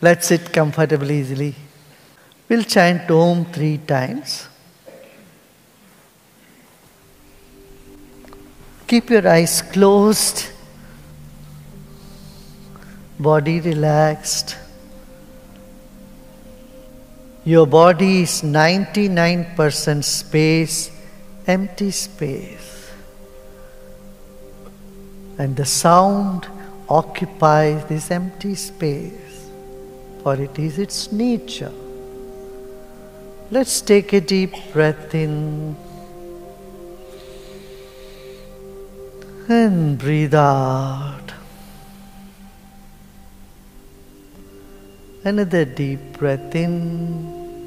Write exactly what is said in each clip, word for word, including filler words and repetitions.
Let's sit comfortably, easily. We'll chant Om three times. Keep your eyes closed, body relaxed. Your body is ninety-nine percent space, empty space. And the sound occupies this empty space, for it is its nature. Let's take a deep breath in and breathe out. Another deep breath in.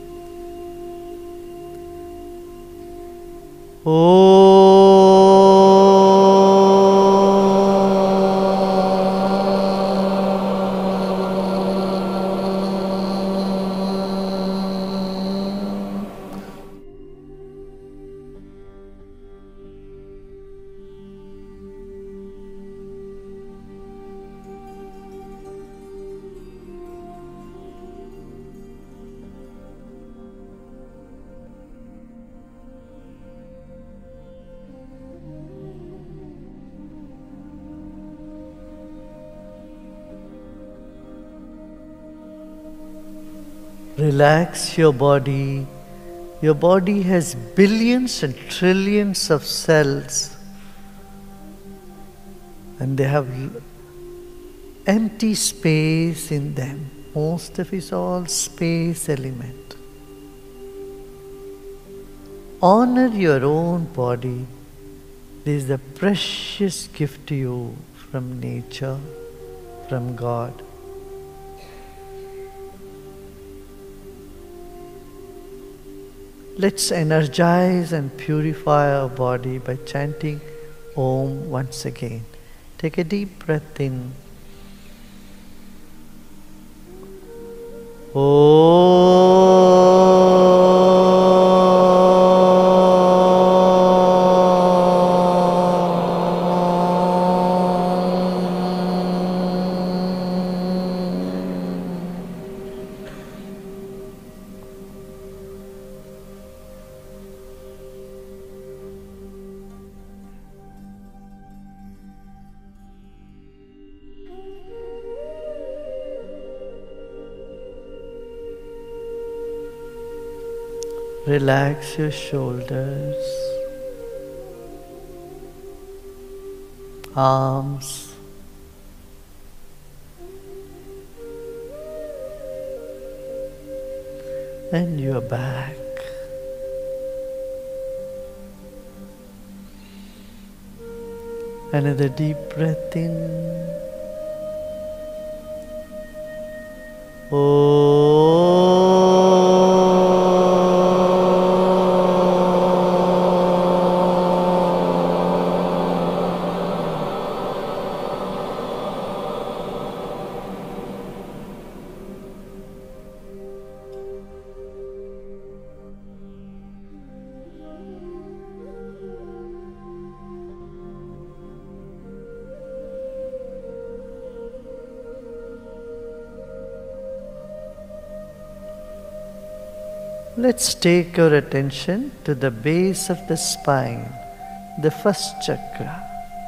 Relax your body. Your body has billions and trillions of cells, and they have empty space in them. Most of it is all space element. Honor your own body. This is the precious gift to you from nature, from God. Let's energize and purify our body by chanting Om once again. Take a deep breath in. Relax your shoulders, arms, and your back. Another deep breath in. Let's take our attention to the base of the spine, the first chakra.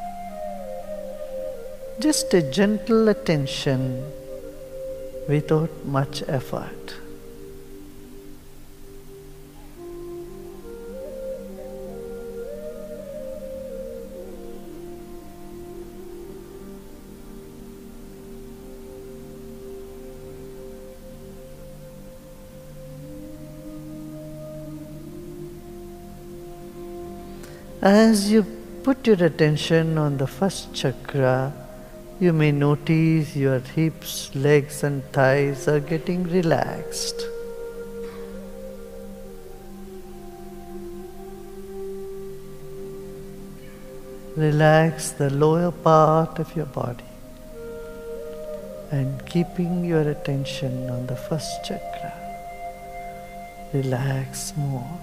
Just a gentle attention without much effort. As you put your attention on the first chakra, you may notice your hips, legs and thighs are getting relaxed. Relax the lower part of your body and keeping your attention on the first chakra. Relax more.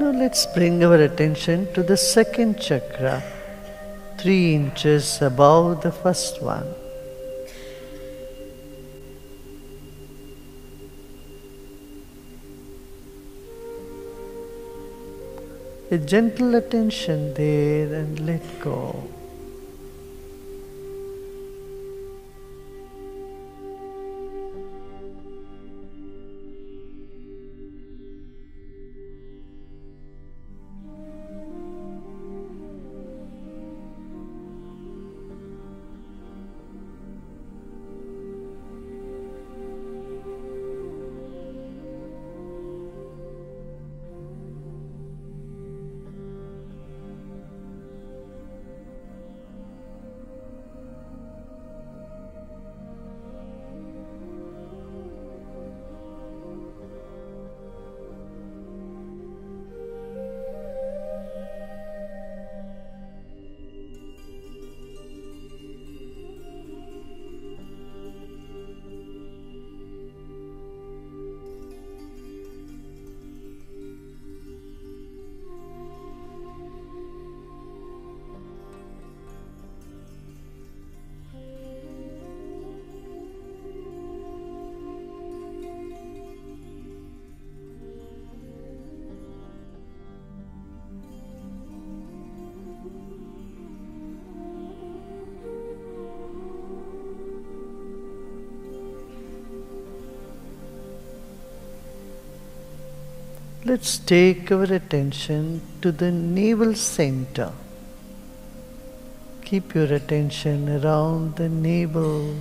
Now let's bring our attention to the second chakra, three inches above the first one. A gentle attention there and let go. Let's take our attention to the navel center. Keep your attention around the navel.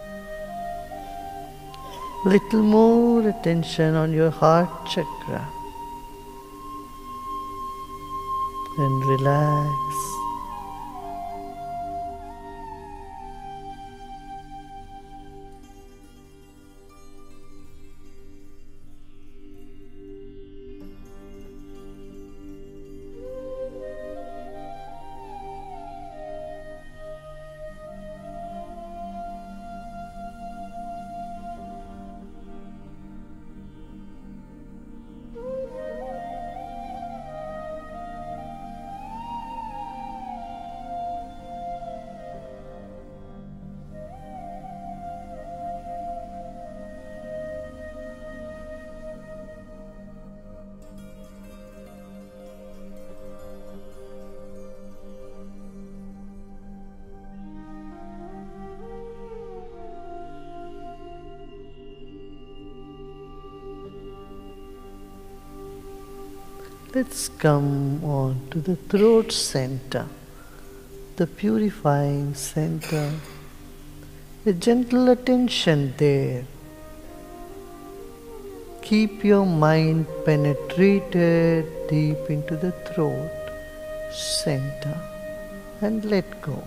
Little more attention on your heart chakra. and relax. Let's come on to the throat center, the purifying center. A gentle attention there. Keep your mind penetrated deep into the throat center and let go.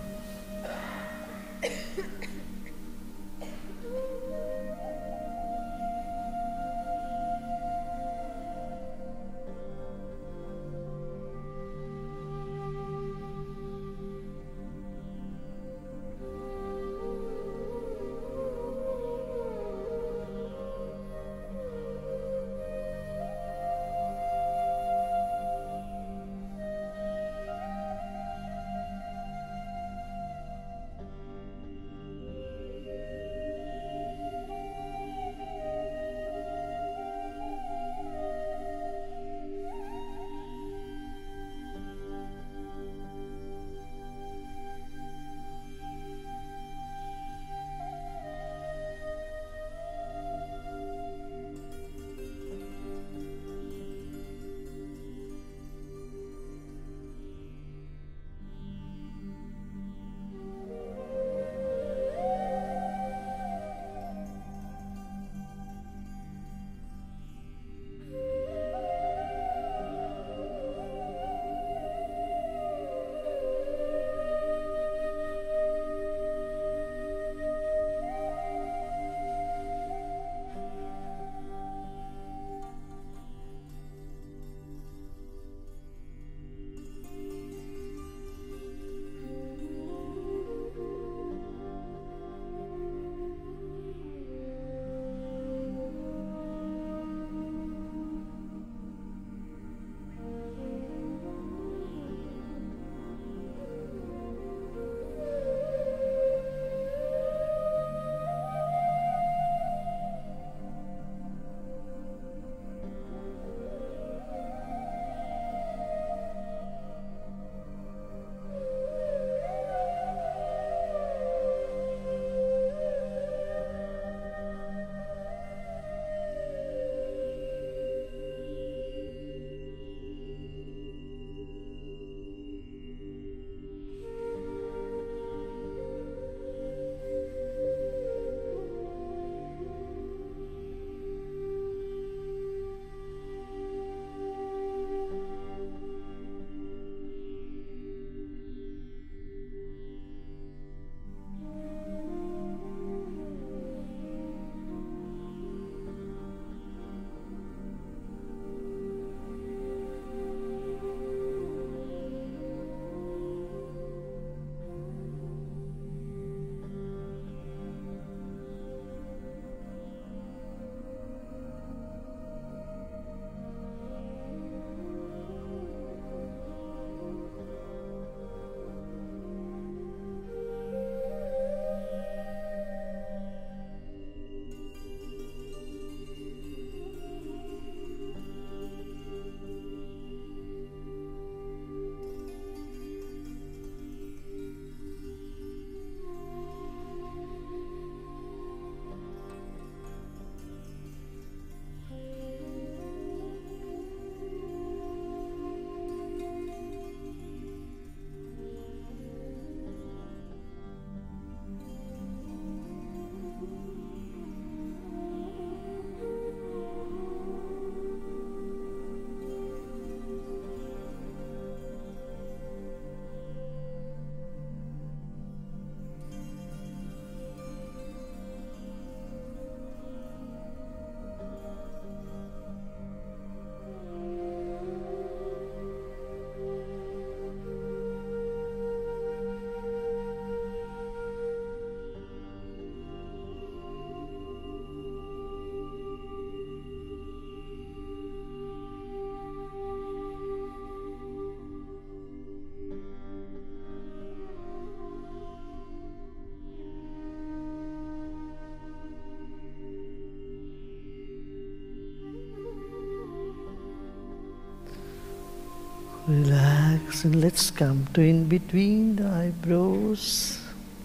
Relax and let's come to in between the eyebrows.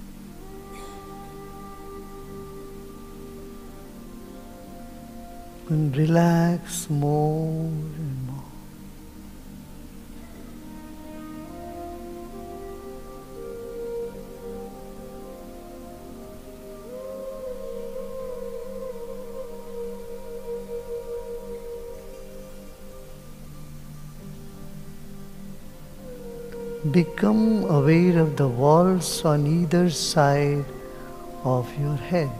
And relax more and more. Become aware of the walls on either side of your head.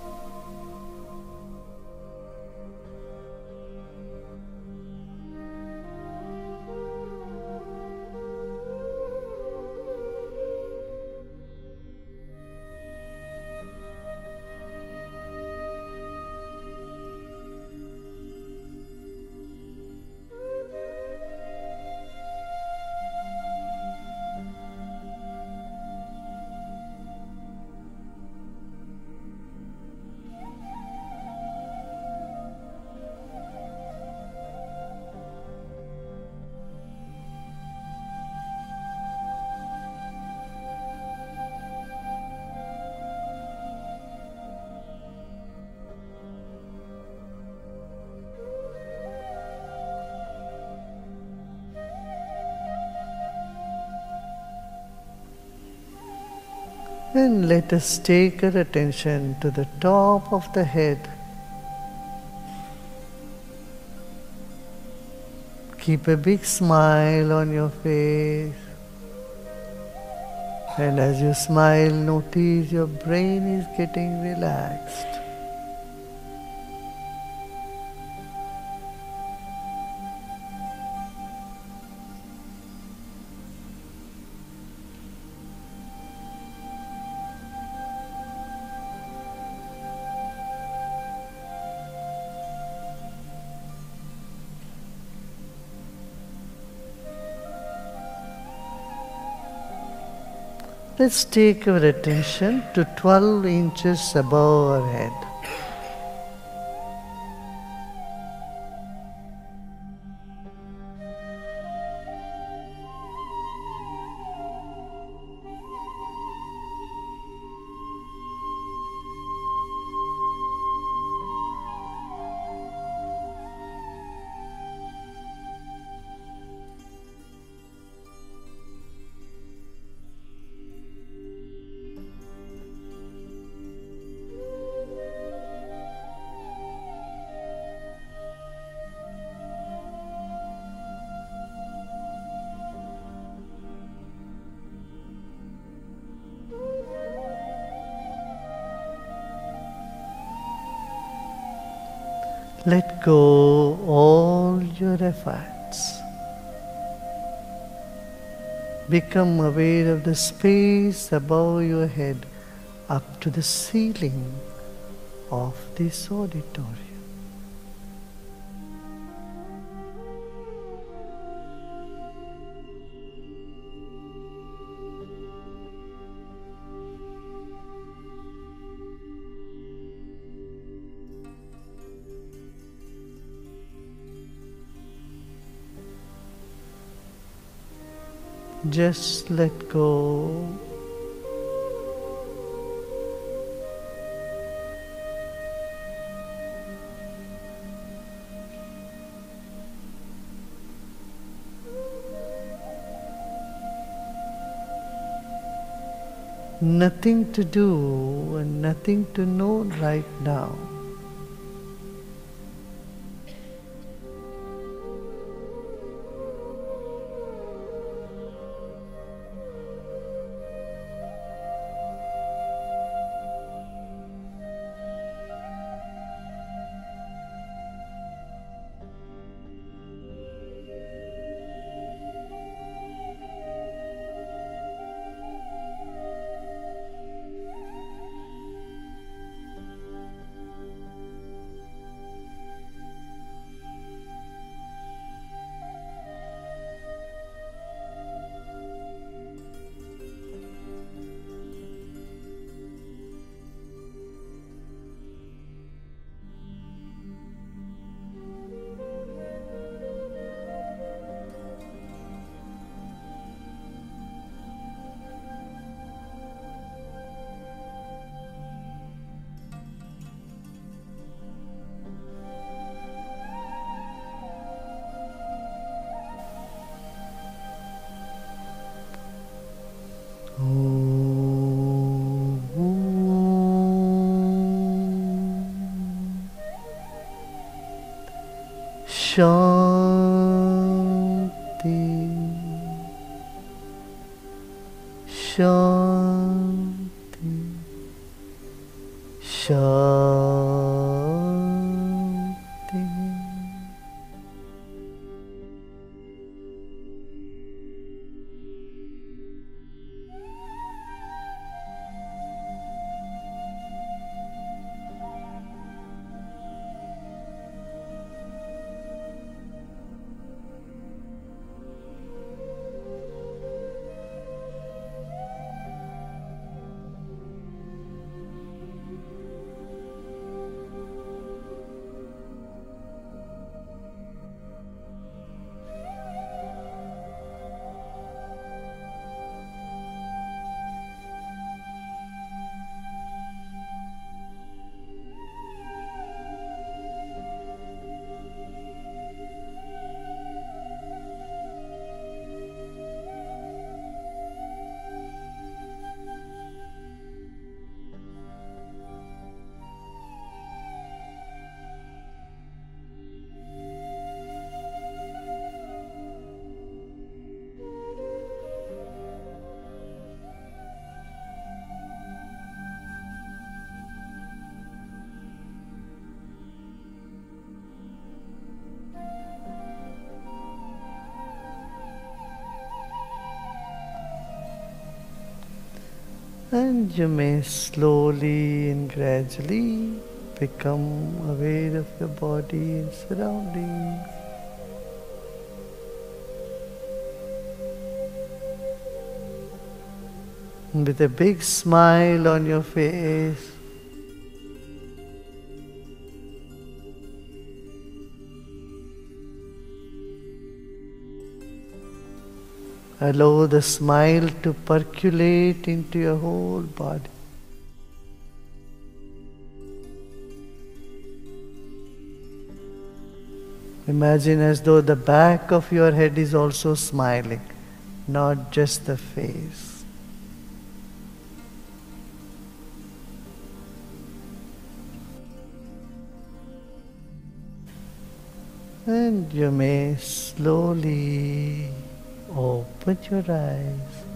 And let us take our attention to the top of the head. Keep a big smile on your face. And as you smile, notice your brain is getting relaxed. Let's take our attention to twelve inches above our head. Let go all your efforts. Become aware of the space above your head up to the ceiling of this auditorium. Just let go. Nothing to do and nothing to know right now. Shanti, Shanti, Shanti. And you may slowly and gradually become aware of your body and surroundings. And with a big smile on your face, allow the smile to percolate into your whole body. Imagine as though the back of your head is also smiling, not just the face. And you may slowly open your eyes.